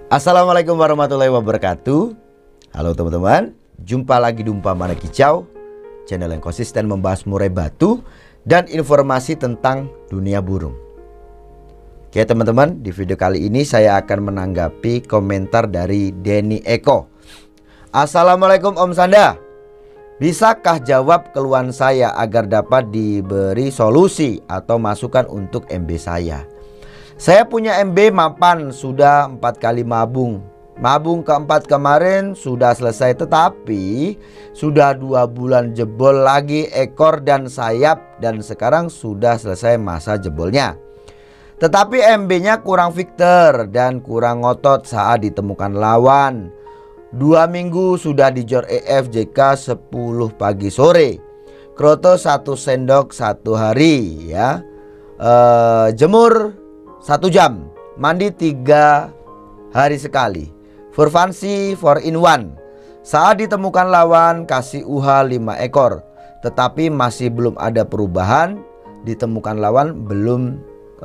Assalamualaikum warahmatullahi wabarakatuh. Halo teman-teman, jumpa lagi di Umpamana Kicau, channel yang konsisten membahas murai batu dan informasi tentang dunia burung. Oke teman-teman, di video kali ini saya akan menanggapi komentar dari Denny Eko. Assalamualaikum Om Sanda, bisakah jawab keluhan saya agar dapat diberi solusi atau masukan untuk MB saya? Saya punya MB mapan sudah 4 kali mabung. Mabung keempat kemarin sudah selesai, tetapi sudah 2 bulan jebol lagi ekor dan sayap, dan sekarang sudah selesai masa jebolnya. Tetapi MB-nya kurang Victor dan kurang ngotot saat ditemukan lawan. 2 minggu sudah di jor EF JK 10 pagi sore. Kroto 1 sendok 1 hari ya. Jemur 1 jam, mandi 3 hari sekali. Furfansi 4 in 1. Saat ditemukan lawan kasih UH 5 ekor, tetapi masih belum ada perubahan. Ditemukan lawan belum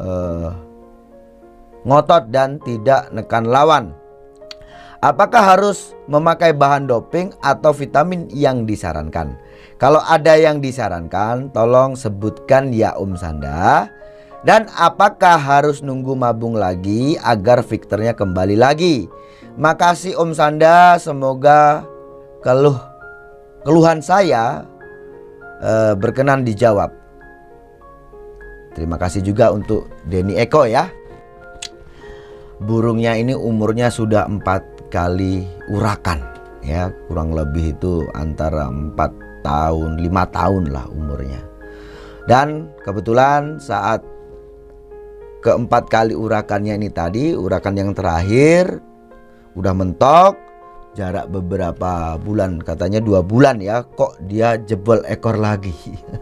ngotot dan tidak nekan lawan. Apakah harus memakai bahan doping atau vitamin yang disarankan? Kalau ada yang disarankan, tolong sebutkan ya Om Sanda. Dan apakah harus nunggu mabung lagi agar Victornya kembali lagi? Makasih Om Sanda, semoga keluhan saya berkenan dijawab. Terima kasih juga untuk Denny Eko ya. Burungnya ini umurnya sudah 4 kali urakan ya, kurang lebih itu antara 4 tahun 5 tahun lah umurnya. Dan kebetulan saat keempat kali urakannya ini tadi, urakan yang terakhir udah mentok, jarak beberapa bulan, katanya 2 bulan ya, kok dia jebol ekor lagi.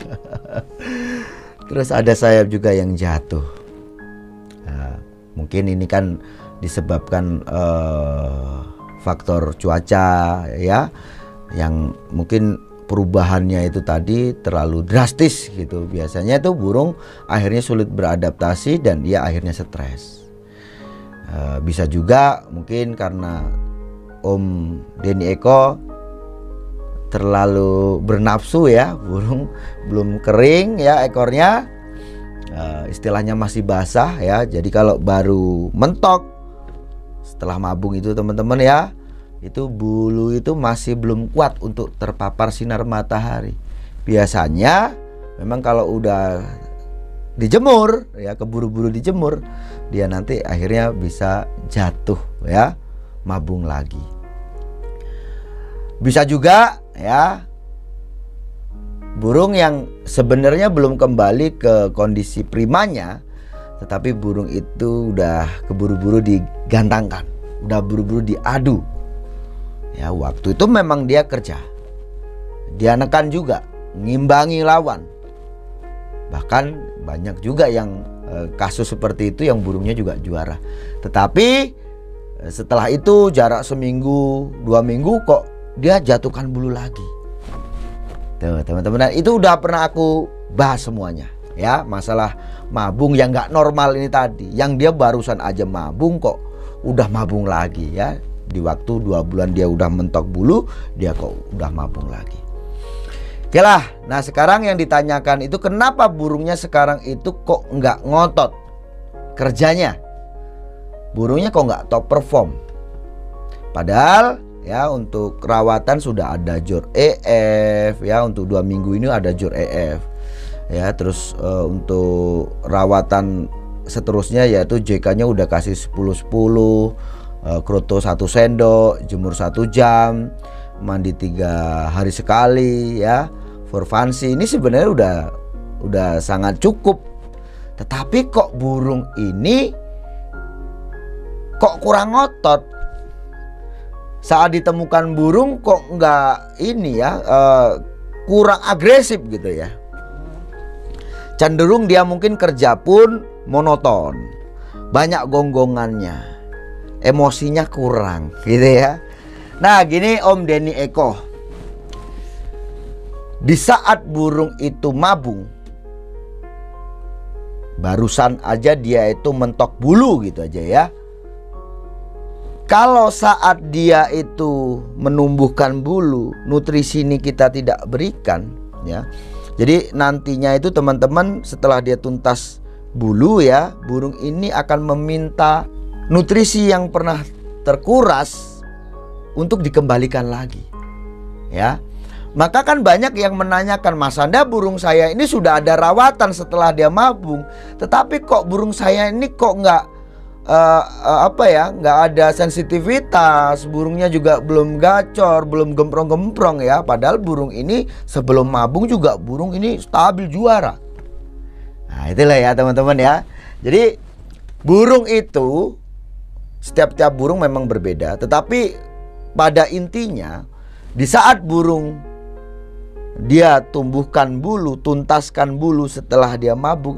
Terus ada sayap juga yang jatuh. Nah, mungkin ini kan disebabkan faktor cuaca ya, yang mungkin perubahannya itu tadi terlalu drastis gitu. Biasanya itu burung akhirnya sulit beradaptasi dan dia akhirnya stres. Bisa juga mungkin karena Om Denny Eko terlalu bernafsu ya, burung belum kering ya ekornya, istilahnya masih basah ya. Jadi kalau baru mentok setelah mabung itu teman-teman ya, itu bulu itu masih belum kuat untuk terpapar sinar matahari. Biasanya memang kalau udah dijemur ya, keburu-buru dijemur, dia nanti akhirnya bisa jatuh ya, mabung lagi. Bisa juga ya, burung yang sebenarnya belum kembali ke kondisi primanya, tetapi burung itu udah keburu-buru digantangkan, udah buru-buru diadu. Ya, waktu itu memang dia kerja, dia nekan juga, ngimbangi lawan. Bahkan banyak juga yang kasus seperti itu yang burungnya juga juara. Tetapi setelah itu jarak seminggu 2 minggu kok dia jatuhkan bulu lagi. Tuh teman-teman, itu udah pernah aku bahas semuanya ya. Masalah mabung yang gak normal ini tadi, yang dia barusan aja mabung kok udah mabung lagi ya. Di waktu 2 bulan dia udah mentok bulu, dia kok udah mabung lagi. Oke lah, nah sekarang yang ditanyakan itu kenapa burungnya sekarang itu kok nggak ngotot kerjanya? Burungnya kok nggak top perform? Padahal ya untuk rawatan sudah ada jor EF ya, untuk 2 minggu ini ada jor EF ya. Terus untuk rawatan seterusnya yaitu JK-nya udah kasih 10-10. Kroto 1 sendok, jemur 1 jam, mandi 3 hari sekali ya. Furfansi ini sebenarnya udah sangat cukup. Tetapi kok burung ini kok kurang ngotot. Saat ditemukan burung kok nggak ini ya, kurang agresif gitu ya. Cenderung dia mungkin kerja pun monoton, banyak gonggongannya, emosinya kurang gitu ya. Nah gini Om Denny Eko, di saat burung itu mabung, barusan aja dia itu mentok bulu gitu aja ya, Kalau saat dia itu menumbuhkan bulu, nutrisi ini kita tidak berikan, ya. Jadi nantinya itu teman-teman, setelah dia tuntas bulu, ya, burung ini akan meminta nutrisi yang pernah terkuras untuk dikembalikan lagi, ya. Maka kan banyak yang menanyakan, Mas Anda, burung saya ini sudah ada rawatan setelah dia mabung, tetapi kok burung saya ini kok nggak nggak ada sensitivitas, burungnya juga belum gacor, belum gemprong-gemprong, ya. Padahal burung ini sebelum mabung juga burung ini stabil juara. Nah, itulah ya teman-teman, ya. Jadi burung itu, setiap burung memang berbeda, tetapi pada intinya di saat burung dia tumbuhkan bulu, tuntaskan bulu setelah dia mabung,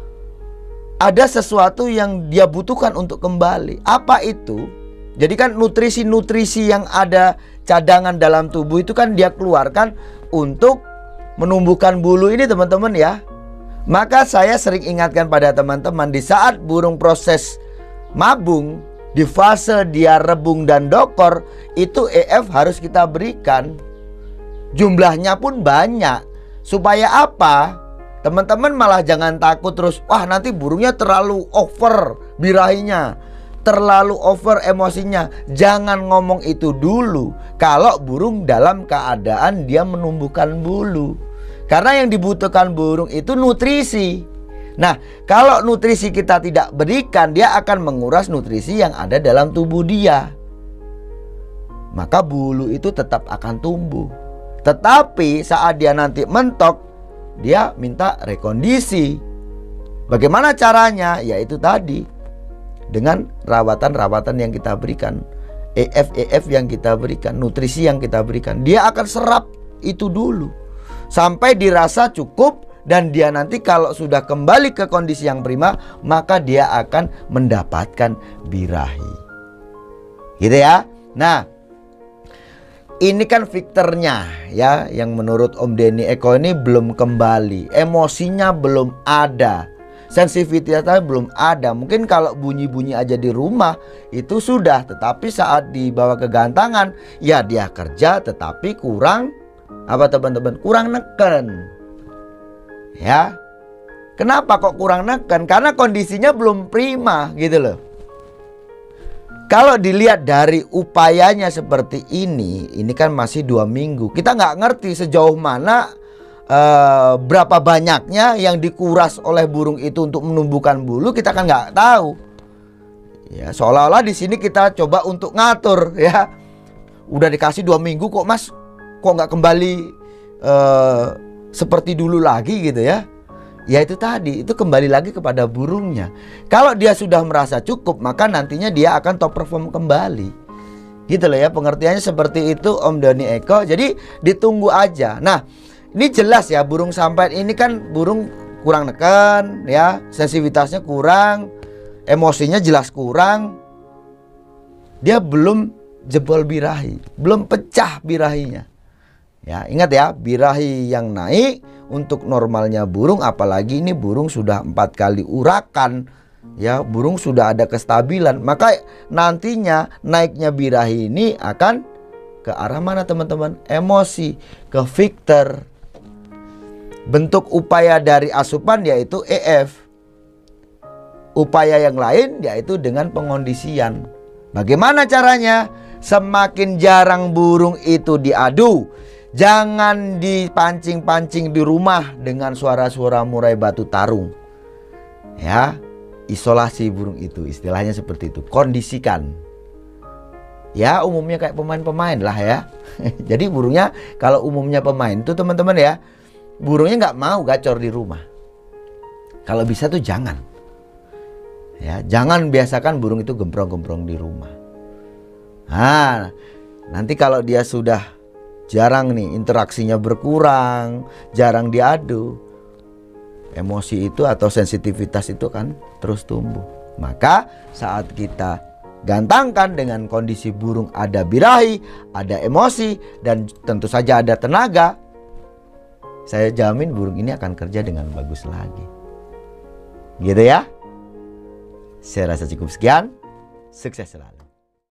ada sesuatu yang dia butuhkan untuk kembali. Apa itu? Jadi kan nutrisi-nutrisi yang ada cadangan dalam tubuh itu kan dia keluarkan untuk menumbuhkan bulu ini, teman-teman, ya. Maka saya sering ingatkan pada teman-teman, di saat burung proses mabung, di fase dia rebung dan dokor, itu EF harus kita berikan. Jumlahnya pun banyak. Supaya apa? Teman-teman malah jangan takut terus, wah nanti burungnya terlalu over birahinya, terlalu over emosinya. Jangan ngomong itu dulu kalau burung dalam keadaan dia menumbuhkan bulu. Karena yang dibutuhkan burung itu nutrisi. Nah, kalau nutrisi kita tidak berikan, dia akan menguras nutrisi yang ada dalam tubuh dia. Maka bulu itu tetap akan tumbuh. Tetapi saat dia nanti mentok, dia minta rekondisi. Bagaimana caranya? Yaitu tadi, dengan rawatan-rawatan yang kita berikan, EF yang kita berikan, nutrisi yang kita berikan. Dia akan serap itu dulu sampai dirasa cukup, dan dia nanti kalau sudah kembali ke kondisi yang prima, maka dia akan mendapatkan birahi. Gitu ya. Nah, ini kan fiktornya, ya, yang menurut Om Denny Eko ini belum kembali. Emosinya belum ada, sensitivitasnya belum ada. Mungkin kalau bunyi-bunyi aja di rumah itu sudah, tetapi saat dibawa ke gantangan, ya dia kerja tetapi kurang apa teman-teman? Kurang neken. Ya. Kenapa kok kurang neken? Karena kondisinya belum prima, gitu loh. Kalau dilihat dari upayanya seperti ini kan masih 2 minggu. Kita nggak ngerti sejauh mana, berapa banyaknya yang dikuras oleh burung itu untuk menumbuhkan bulu, kita kan nggak tahu. Ya, seolah-olah di sini kita coba untuk ngatur, ya. Udah dikasih 2 minggu kok, Mas, kok nggak kembali seperti dulu lagi, gitu ya. Ya itu tadi, itu kembali lagi kepada burungnya. Kalau dia sudah merasa cukup, maka nantinya dia akan top perform kembali. Gitu loh ya, pengertiannya seperti itu Om Denny Eko. Jadi ditunggu aja. Nah, ini jelas ya, burung sampan ini kan burung kurang neken, ya, sensitivitasnya kurang, emosinya jelas kurang. Dia belum jebol birahi, belum pecah birahinya. Ya, ingat ya, birahi yang naik untuk normalnya burung, apalagi ini burung sudah 4 kali urakan, ya, burung sudah ada kestabilan, maka nantinya naiknya birahi ini akan ke arah mana teman-teman? Emosi, ke fiktor. Bentuk upaya dari asupan yaitu EF. Upaya yang lain yaitu dengan pengondisian. Bagaimana caranya? Semakin jarang burung itu diadu, jangan dipancing-pancing di rumah dengan suara-suara murai batu tarung. Ya, isolasi burung itu, istilahnya seperti itu. Kondisikan. Ya, umumnya kayak pemain-pemain lah ya. Jadi burungnya, kalau umumnya pemain itu teman-teman ya, burungnya nggak mau gacor di rumah. Kalau bisa tuh jangan. Ya, jangan biasakan burung itu gemprong-gemprong di rumah. Nah, nanti kalau dia sudah jarang nih, interaksinya berkurang, jarang diadu, emosi itu atau sensitivitas itu kan terus tumbuh. Maka saat kita gantangkan dengan kondisi burung ada birahi, ada emosi, dan tentu saja ada tenaga, saya jamin burung ini akan kerja dengan bagus lagi. Gitu ya. Saya rasa cukup sekian. Sukses selalu.